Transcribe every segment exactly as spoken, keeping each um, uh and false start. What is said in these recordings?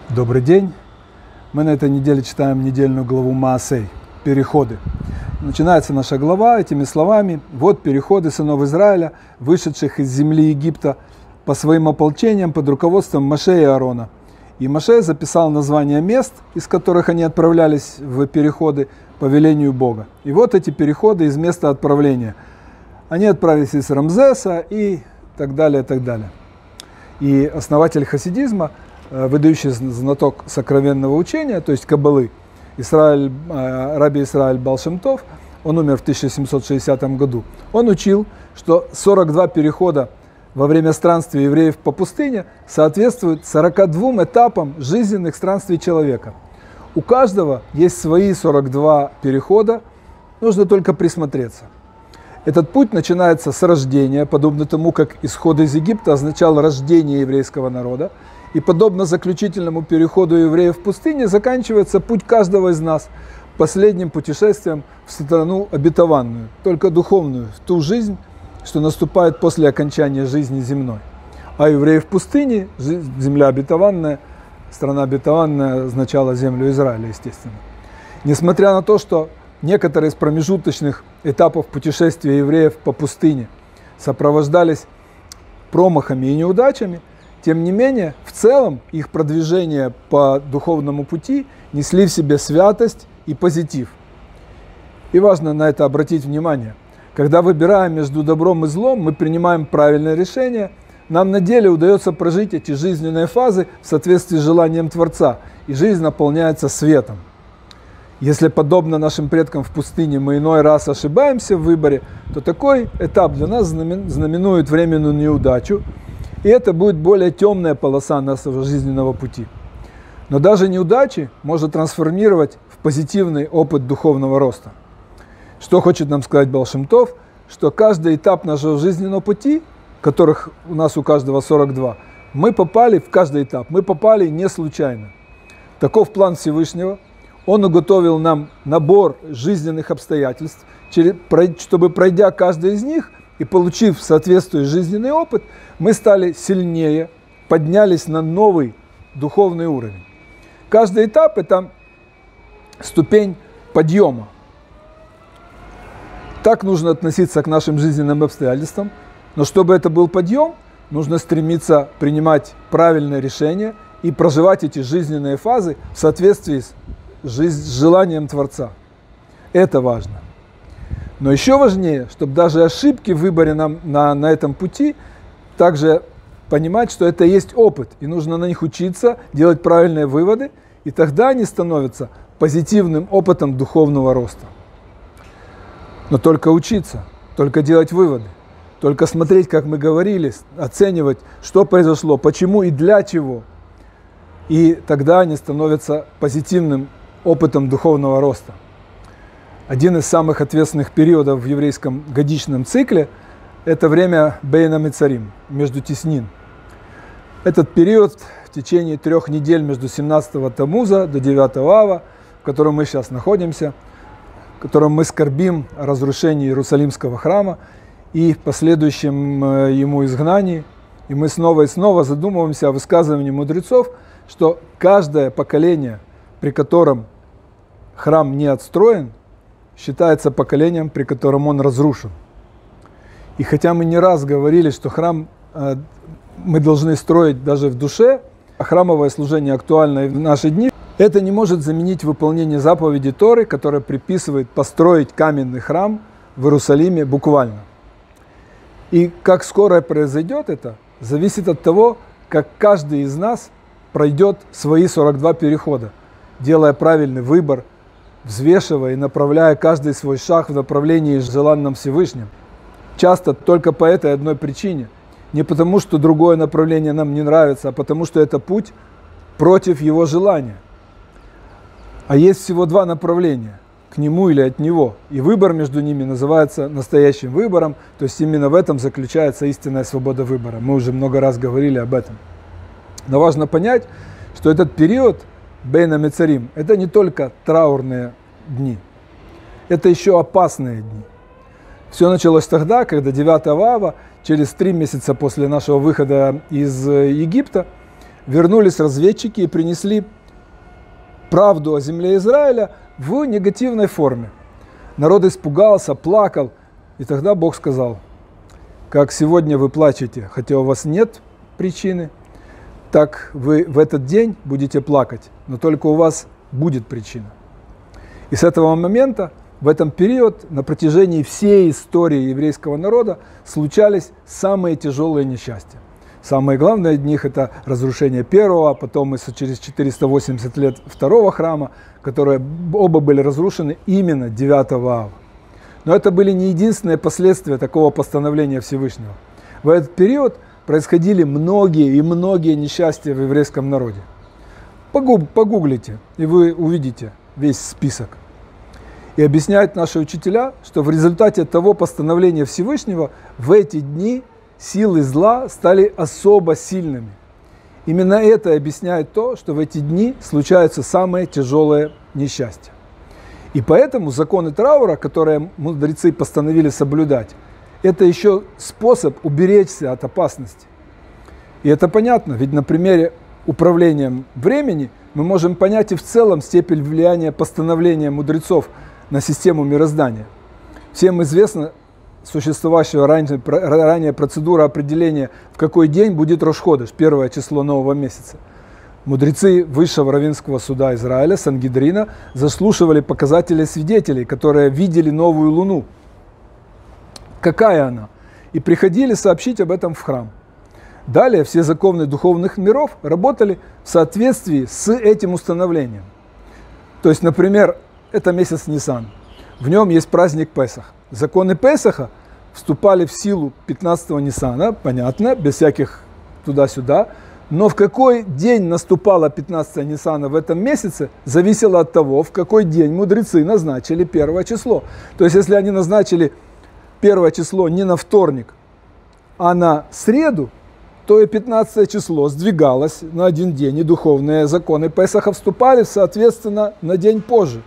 Добрый день. Мы на этой неделе читаем недельную главу Маасей «Переходы». Начинается наша глава этими словами: «Вот переходы сынов Израиля, вышедших из земли Египта по своим ополчениям под руководством Моше и Аарона». И Моше записал названия мест, из которых они отправлялись в переходы по велению Бога. И вот эти переходы из места отправления. Они отправились из Рамзеса и так далее, и так далее. И основатель хасидизма, выдающий знаток сокровенного учения, то есть Каббалы, Исраиль, Раби Исраиль Баал Шем Тов, он умер в тысяча семьсот шестидесятом году. Он учил, что сорок два перехода во время странствия евреев по пустыне соответствуют сорока двум этапам жизненных странствий человека. У каждого есть свои сорок два перехода, нужно только присмотреться. Этот путь начинается с рождения, подобно тому, как исход из Египта означал рождение еврейского народа. И подобно заключительному переходу евреев в пустыне, заканчивается путь каждого из нас последним путешествием в страну обетованную, только духовную, в ту жизнь, что наступает после окончания жизни земной. А евреи в пустыне, земля обетованная, страна обетованная означала землю Израиля, естественно. Несмотря на то, что некоторые из промежуточных этапов путешествия евреев по пустыне сопровождались промахами и неудачами, тем не менее, в целом их продвижение по духовному пути несли в себе святость и позитив. И важно на это обратить внимание. Когда выбираем между добром и злом, мы принимаем правильное решение, нам на деле удается прожить эти жизненные фазы в соответствии с желанием Творца, и жизнь наполняется светом. Если, подобно нашим предкам в пустыне, мы иной раз ошибаемся в выборе, то такой этап для нас знаменует временную неудачу, и это будет более темная полоса нашего жизненного пути. Но даже неудачи можно трансформировать в позитивный опыт духовного роста. Что хочет нам сказать Баал Шем Тов? Что каждый этап нашего жизненного пути, которых у нас у каждого сорок два, мы попали в каждый этап, мы попали не случайно. Таков план Всевышнего. Он уготовил нам набор жизненных обстоятельств, чтобы, пройдя каждый из них и получив соответствующий жизненный опыт, мы стали сильнее, поднялись на новый духовный уровень. Каждый этап – это ступень подъема. Так нужно относиться к нашим жизненным обстоятельствам, но чтобы это был подъем, нужно стремиться принимать правильные решения и проживать эти жизненные фазы в соответствии с, жизнь, с желанием Творца. Это важно. Но еще важнее, чтобы даже ошибки в выборе нам на, на этом пути, также понимать, что это есть опыт, и нужно на них учиться, делать правильные выводы, и тогда они становятся позитивным опытом духовного роста. Но только учиться, только делать выводы, только смотреть, как мы говорили, оценивать, что произошло, почему и для чего. И тогда они становятся позитивным опытом духовного роста. Один из самых ответственных периодов в еврейском годичном цикле – это время Бейн ха-Мицарим, между теснин. Этот период в течение трех недель между семнадцатого Тамуза до девятого Ава, в котором мы сейчас находимся, в котором мы скорбим о разрушении Иерусалимского храма и последующем ему изгнании. И мы снова и снова задумываемся о высказывании мудрецов, что каждое поколение, при котором храм не отстроен, считается поколением, при котором он разрушен. И хотя мы не раз говорили, что храм э, мы должны строить даже в душе, а храмовое служение актуально и в наши дни, это не может заменить выполнение заповеди Торы, которая приписывает построить каменный храм в Иерусалиме буквально. И как скоро произойдет это, зависит от того, как каждый из нас пройдет свои сорок два перехода, делая правильный выбор, взвешивая и направляя каждый свой шаг в направлении желанном Всевышним. Часто только по этой одной причине. Не потому, что другое направление нам не нравится, а потому, что это путь против его желания. А есть всего два направления, к нему или от него. И выбор между ними называется настоящим выбором, то есть именно в этом заключается истинная свобода выбора. Мы уже много раз говорили об этом. Но важно понять, что этот период Бейн ха-Мицарим – это не только траурные дни, это еще опасные дни. Все началось тогда, когда девятого Ава, через три месяца после нашего выхода из Египта, вернулись разведчики и принесли правду о земле Израиля в негативной форме. Народ испугался, плакал, и тогда Бог сказал: как сегодня вы плачете, хотя у вас нет причины, так вы в этот день будете плакать, но только у вас будет причина. И с этого момента, в этом период, на протяжении всей истории еврейского народа случались самые тяжелые несчастья. Самое главное из них – это разрушение первого, а потом через четыреста восемьдесят лет второго храма, которые оба были разрушены именно девятого ава. Но это были не единственные последствия такого постановления Всевышнего. В этот период происходили многие и многие несчастья в еврейском народе. Погуглите, и вы увидите весь список. И объясняют наши учителя, что в результате того постановления Всевышнего в эти дни силы зла стали особо сильными. Именно это объясняет то, что в эти дни случаются самые тяжелые несчастья. И поэтому законы траура, которые мудрецы постановили соблюдать, это еще способ уберечься от опасности. И это понятно, ведь на примере управления времени мы можем понять и в целом степень влияния постановления мудрецов на систему мироздания. Всем известна существовавшая ранее, ранее процедура определения, в какой день будет Рош ходеш, первое число нового месяца. Мудрецы Высшего раввинского суда Израиля, Сангидрина, заслушивали показатели свидетелей, которые видели новую луну. Какая она? И приходили сообщить об этом в храм. Далее все законы духовных миров работали в соответствии с этим установлением. То есть, например, это месяц Нисан. В нем есть праздник Песах. Законы Песаха вступали в силу пятнадцатого Нисана, понятно, без всяких туда-сюда. Но в какой день наступало пятнадцатое Нисана в этом месяце, зависело от того, в какой день мудрецы назначили первое число. То есть, если они назначили первое число не на вторник, а на среду, то и пятнадцатое число сдвигалось на один день, и духовные законы Песаха вступали, соответственно, на день позже.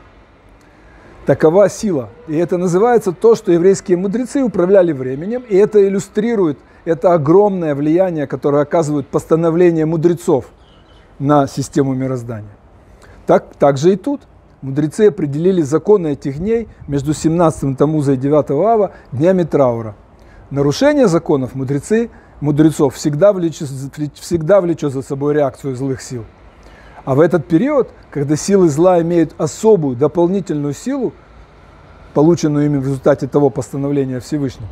Такова сила. И это называется то, что еврейские мудрецы управляли временем, и это иллюстрирует это огромное влияние, которое оказывают постановления мудрецов на систему мироздания. Так, так же и тут. Мудрецы определили законы этих дней между семнадцатым Тамуза и девятого ава днями траура. Нарушение законов мудрецы, мудрецов всегда влечет, всегда влечет за собой реакцию злых сил. А в этот период, когда силы зла имеют особую дополнительную силу, полученную ими в результате того постановления Всевышнего,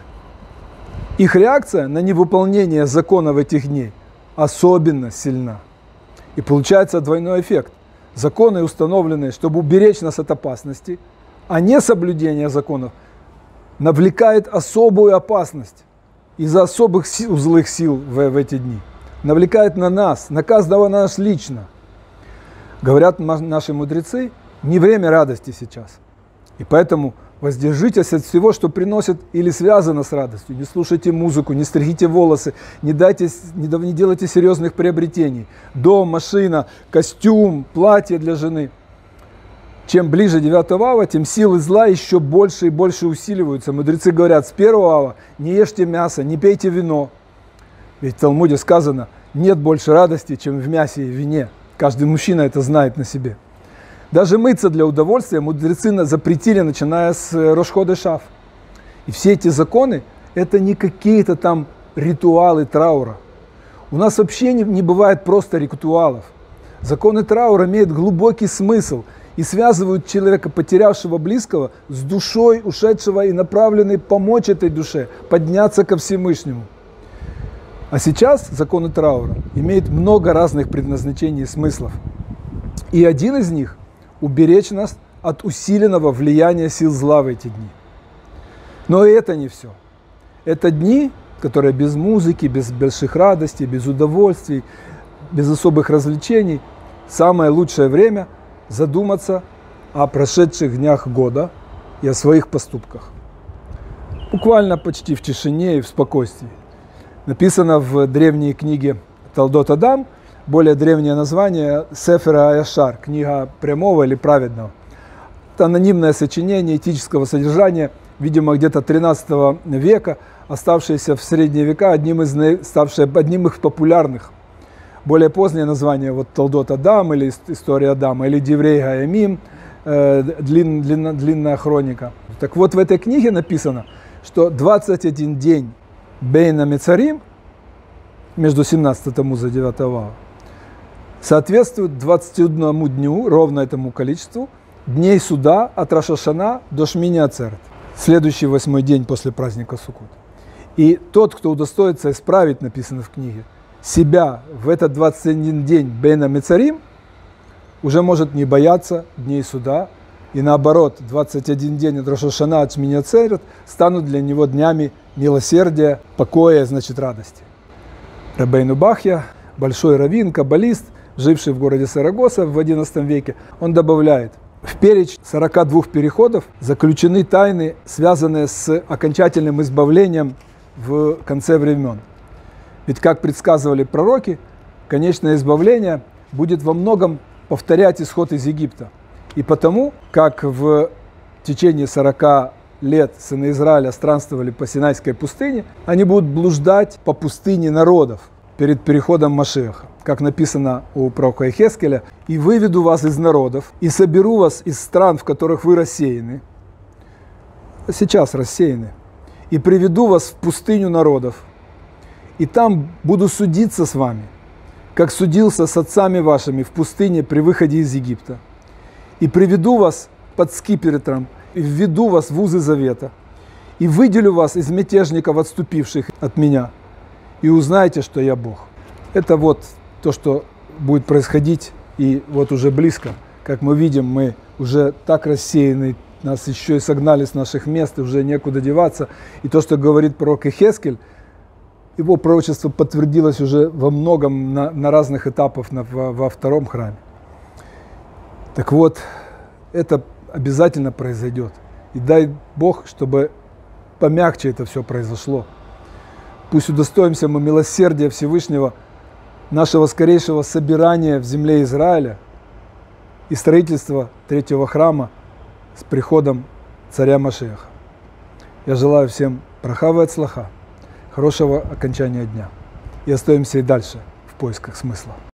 их реакция на невыполнение законов этих дней особенно сильна. И получается двойной эффект. Законы, установленные, чтобы уберечь нас от опасности, а не соблюдение законов, навлекает особую опасность из-за особых сил, злых сил в, в эти дни. Навлекает на нас, на каждого нас лично. Говорят наши мудрецы, не время радости сейчас. И поэтому воздержитесь от всего, что приносит или связано с радостью. Не слушайте музыку, не стригите волосы, не, дайте, не, не делайте серьезных приобретений. Дом, машина, костюм, платье для жены. Чем ближе девятого ава, тем силы зла еще больше и больше усиливаются. Мудрецы говорят, с первого ава не ешьте мясо, не пейте вино. Ведь в Талмуде сказано, нет больше радости, чем в мясе и вине. Каждый мужчина это знает на себе. Даже мыться для удовольствия мудрецы запретили, начиная с Рош ходеш Ав. И все эти законы – это не какие-то там ритуалы траура. У нас вообще не, не бывает просто ритуалов. Законы траура имеют глубокий смысл и связывают человека, потерявшего близкого, с душой ушедшего и направленной помочь этой душе, подняться ко Всевышнему. А сейчас законы траура имеют много разных предназначений и смыслов. И один из них – уберечь нас от усиленного влияния сил зла в эти дни. Но и это не все. Это дни, которые без музыки, без больших радостей, без удовольствий, без особых развлечений. Самое лучшее время задуматься о прошедших днях года и о своих поступках. Буквально почти в тишине и в спокойствии. Написано в древней книге Толдот Адам, более древнее название Сефер ха-Яшар, книга прямого или праведного. Это анонимное сочинение этического содержания, видимо, где-то тринадцатого века, оставшееся в средние века, одним из, ставшее одним из популярных. более позднее название вот Толдот Адам или История Адама, или Деврей Гаямим, э, длин, длинна, длинная хроника. Так вот, в этой книге написано, что двадцать один день Бейна Мецарим, между семнадцатым Тамуза и девятым Ава, соответствует двадцати одному дню, ровно этому количеству, дней суда от Рош ха-Шана до Шмини Ацерет, следующий восьмой день после праздника Суккот. И тот, кто удостоится исправить, написано в книге, себя в этот двадцать один день Бейна Мецарим, уже может не бояться дней суда, и наоборот, двадцать один день от Рош ха-Шана от Шмини Ацерет станут для него днями милосердия, покоя, значит, радости. Рабейну Бахья, большой раввин, каббалист, живший в городе Сарагоса в одиннадцатом веке, он добавляет: в перечень сорока двух переходов заключены тайны, связанные с окончательным избавлением в конце времен. Ведь, как предсказывали пророки, конечное избавление будет во многом повторять исход из Египта. И потому, как в течение сорока лет сыны Израиля странствовали по Синайской пустыне, они будут блуждать по пустыне народов перед переходом Машиаха. Как написано у пророка Йехескеля: «И выведу вас из народов, и соберу вас из стран, в которых вы рассеяны», сейчас рассеяны, «и приведу вас в пустыню народов, и там буду судиться с вами, как судился с отцами вашими в пустыне при выходе из Египта, и приведу вас под скипетром, и введу вас в узы завета, и выделю вас из мятежников, отступивших от меня, и узнаете, что я Бог». Это вот то, что будет происходить, и вот уже близко. Как мы видим, мы уже так рассеяны, нас еще и согнали с наших мест, и уже некуда деваться. И то, что говорит пророк Йехескель, его пророчество подтвердилось уже во многом на, на разных этапах на, во, во втором храме. Так вот, это обязательно произойдет. И дай Бог, чтобы помягче это все произошло. Пусть удостоимся мы милосердия Всевышнего, нашего скорейшего собирания в земле Израиля и строительства третьего храма с приходом царя Машиаха. Я желаю всем браха ве ацлаха, хорошего окончания дня. И остаемся и дальше в поисках смысла.